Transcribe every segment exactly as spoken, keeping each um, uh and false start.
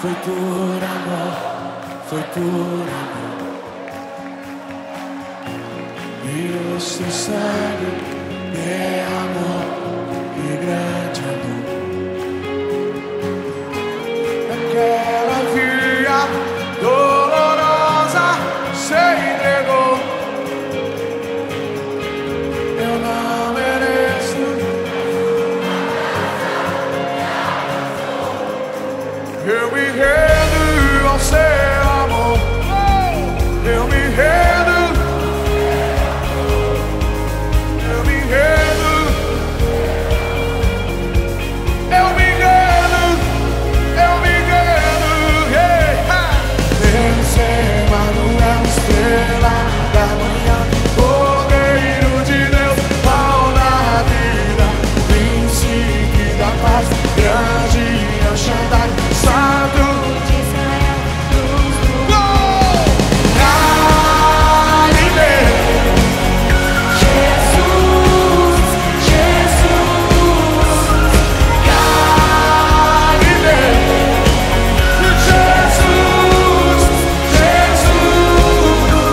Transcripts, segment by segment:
Foi por amor, foi por amor. E o seu sangue é amor e grande amor. Aquela via dolorosa se entregou. Eu não mereço. Eu me rendo ao seu amor. Eu me rendo. Eu me rendo. Eu me rendo. Eu me rendo. Yeah. Deus é Emanuel, estrela da manhã, Cordeiro de Deus, pão da vida, príncipe da paz, grande El Shaddai, Santo de Israel, luz do mundo. Galileu, Jesus, Jesus, Galileu, Jesus, Jesus,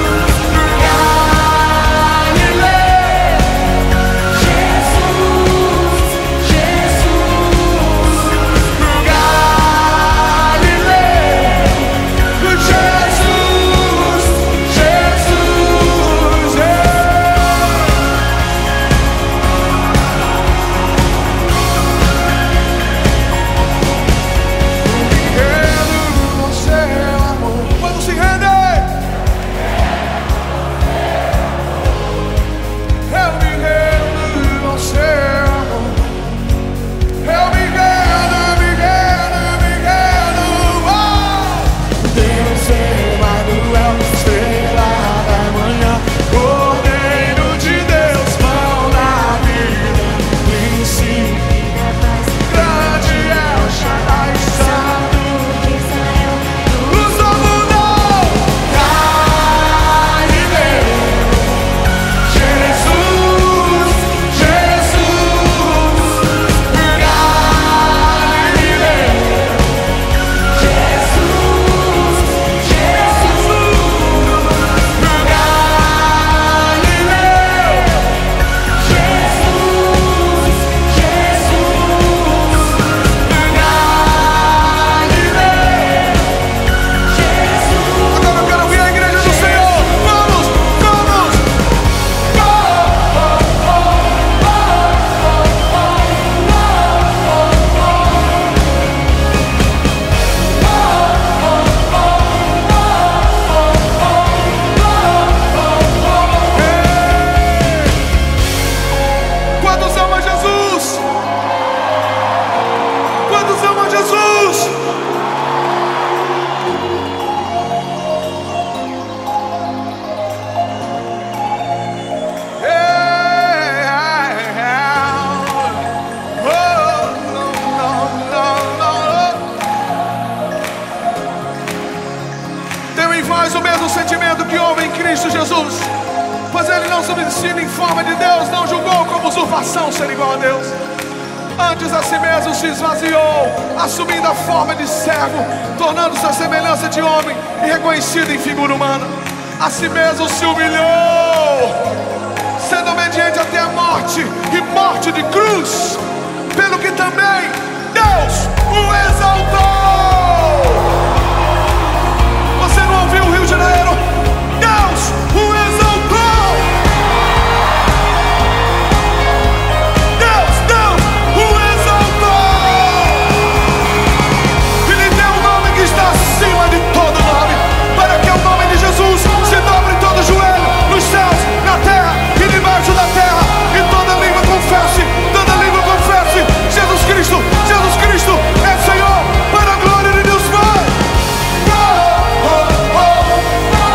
mais o mesmo sentimento que houve em Cristo Jesus, pois ele não se ensina em forma de Deus, não julgou como usurpação ser igual a Deus. Antes a si mesmo se esvaziou, assumindo a forma de servo, tornando-se a semelhança de homem e reconhecido em figura humana. A si mesmo se humilhou, sendo obediente até a morte e morte de cruz, pelo que também Deus o exaltou. Você não ouviu o Rio de Janeiro? Deus o exaltou. Deus, Deus o exaltou. E lhe deu um nome que está acima de todo nome, para que o nome de Jesus se dobre todo joelho, nos céus, na terra e debaixo da terra, e toda língua confesse, toda língua confesse, Jesus Cristo, Jesus Cristo é Senhor, para a glória de Deus Pai. Oh, oh, oh, oh.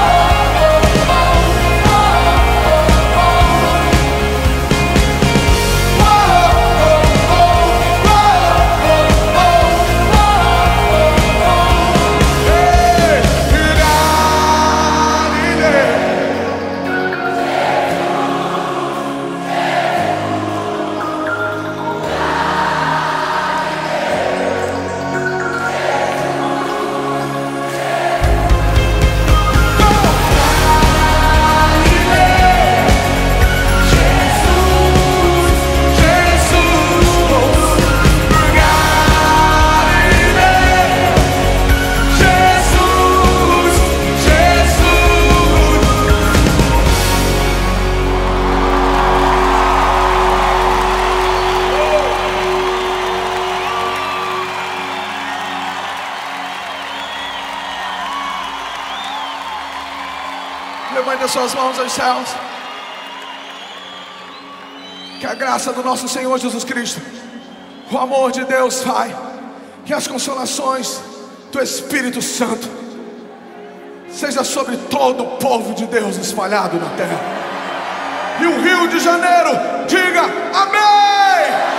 suas mãos aos céus. Que a graça do nosso Senhor Jesus Cristo, o amor de Deus Pai, que as consolações do Espírito Santo seja sobre todo o povo de Deus espalhado na terra. E o Rio de Janeiro diga amém.